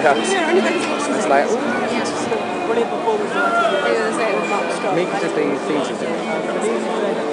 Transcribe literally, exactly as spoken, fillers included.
cut. It's like, ooh. Brilliant performance. Me just being featured in it.